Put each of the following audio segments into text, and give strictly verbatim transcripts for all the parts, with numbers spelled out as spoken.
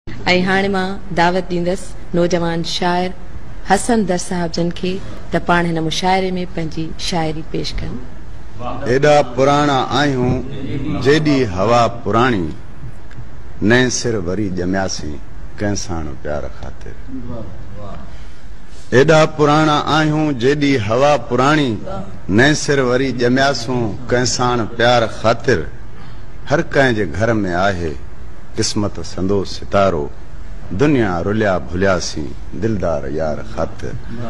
ऐं हाणे मां दावत ॾींदसि नौजवान शाइर हसन दर साहब जन खे त पाण हिन मुशाइरे में पंहिंजी शाइरी पेश कनि। एॾा पुराणा आहियूं जेॾी हवा पुराणी, नए सिर वरी ॼमियासीं कंहिं साण प्यार ख़ातिर। एॾा पुराणा आहियूं जेॾी हवा पुराणी, नए सिर वरी ॼमियासूं कंहिं साण प्यार ख़ातिर। हर कंहिं जे घर में आहे किस्मत संदो सितारो, दुनिया रुलिया भुलियासीं दिलदार यार ख़ातिर।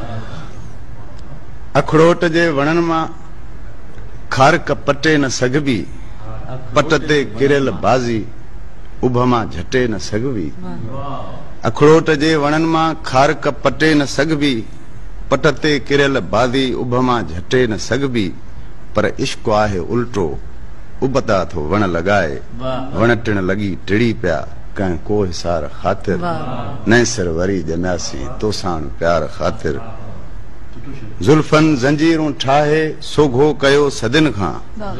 अखड़ोट जे वणन मां खारक पटे न सघबी, पट ते किरियल बाज़ी उभ मां झटे न सघबी। अखड़ोट जे वणन मां खारक पटे न सघबी, पट ते किरियल बाज़ी उभ मां झटे न सघबी। पर इश्क आहे उल्टो, उबता थो वण लॻाए, वण टिण लॻी टिड़ी पिया कंहिं को हिसार ख़ातिर। नए सिर वरी ॼमियासीं तोसाण प्यार ख़ातिर। ज़ुल्फन ज़ंजीरूं ठाहे सोघो कयो सदिन खां,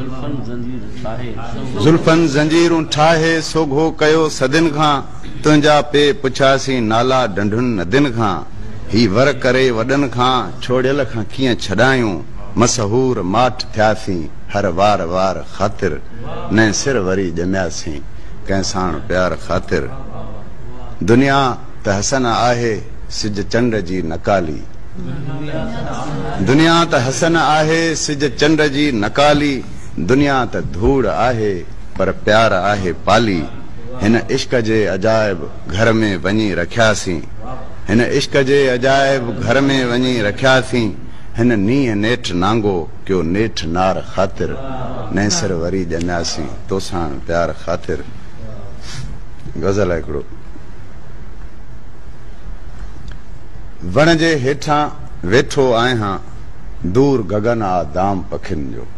ज़ुल्फन ज़ंजीरूं ठाहे सोघो कयो सदिन खां। तुंहिंजा पे पुछासीं नाला डंढुनि नदिन खां। ही वर करे वॾनि खां छोड़ियल खां कीअं छॾायूं, मशहूर माठ थियासीं हर वार वार ख़ातिर। नए सिर वरी ॼमियासीं कंहिं साण प्यार ख़ातिर। दुनिया त हसन आहे सिज चंड जी नकाली, दुनिया त हसन आहे सिज चंड जी नकाली। दुनिया त धूड़ आहे पर प्यार आहे पाली। हिन इश्क जे अजाइब घर में वञी रखियासीं, हिन इश्क जे अजाइब घर में वञी रखियासीं। हिन नीह नेठ नांगो कयो नेठ नार ख़ातिर। नए सिर वरी ॼमियासीं तोसाण प्यार ख़ातिर। गज़ल है हिकिड़ो। वण जे हेठां वेठो आहियां दूर गगन आ दाम पखियुनि जो।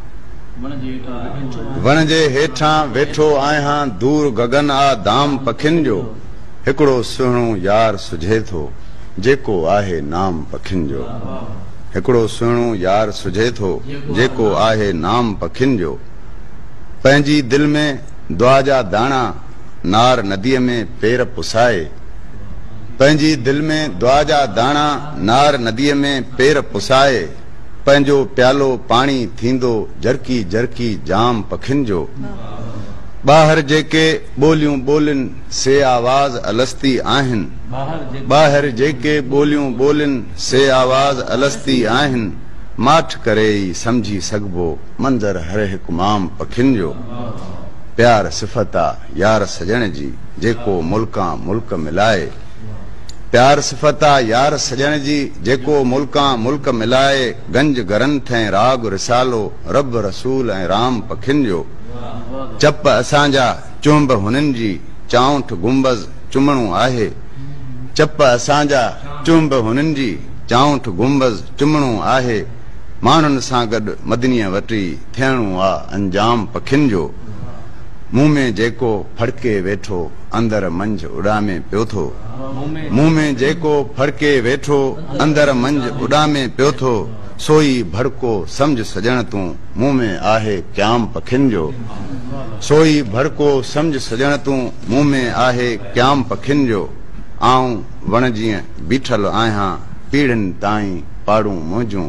वण जे हेठां वेठो आहियां दूर गगन आ दाम पखियुनि जो। हिकिड़ो सुहिणो यार सुझे थो जेको आहे नाम पखियुनि जो। हिकिड़ो सुहिणो यार सुझे थो जेको आहे नाम पखियुनि जो। पंहिंजी दिलि में दुआ जा दाणा नार नदीअ में पेर पुसाए, पंहिंजी दिलि में दुआ जा दाणा नार नदीअ में पेर पुसाए। पंहिंजो प्यालो पाणी थींदो जरकी जरकी जाम पखियुनि जो। ॿाहिरि जेके ॿोलियूं ॿोलिन से आवाज़ अलस्ती आहिनि, ॿाहिरि जेके ॿोलियूं ॿोलिन से आवाज़ अलस्ती आहिनि। माठ करे ई सम्झी सघबो मंज़र हर हिकु माम पखियुनि जो। प्यार सिफ़त आ यार सजण जी जेको मुल्कां मुल्क मिलाए, प्यार सिफ़त आ यार सजण जी जेको मुल्कां मुल्क मिलाए। गंज ग्रंथ ऐं राग रिसालो रब रसूल ऐं राम पखियुनि जो। चप असांजा चुंब हुननि जी चाउंठ गुंबज़ चुमणो आहे, चप असांजा चुंब हुननि जी चाउंठ गुंबज़ चुमणो आहे। माण्हुनि सां गॾु मदनीअ वटी थियणो आ अंजाम पखियुनि जो। मुंह में जेको फड़के वेठो अंदर मंझ उॾामे पियो थो, मुंह में जेको फड़के वेठो अंदर मंझ उॾामे पियो थो। सोई भड़को सम्झ सजण तूं मुंह में आहे क्याम पखियुनि जो। सोई भड़को सम्झ सजण तूं मुंह में आहे क्याम पखियुनि जो। आऊं वण जीअं बीठल आहियां पीढ़ियुनि ताईं पाड़ूं मुंहिंजूं,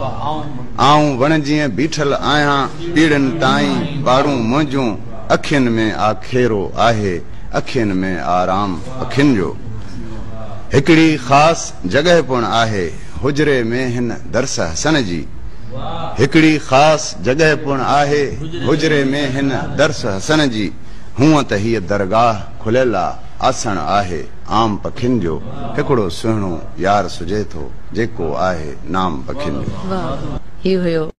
आऊं वण जीअं बीठल आहियां पीढ़ियुनि ताईं पाड़ूं मुंहिंजूं। अखियुनि में आखेरो आहे अखियुनि में आराम पखियुनि जो। हिकिड़ी ख़ासि जॻह पिण आहे हुजरे में हिन दर्स हसन जी, हिकिड़ी ख़ासि जॻह पिण आहे हुजरे में हिन दर्स हसन जी। हूअं त हीअ दरगाह खुलियल आ आसण आहे आम पखियुनि जो। हिकिड़ो सुहिणो यार सुझे थो जेको आहे नाम पखियुनि जो। ही हुयो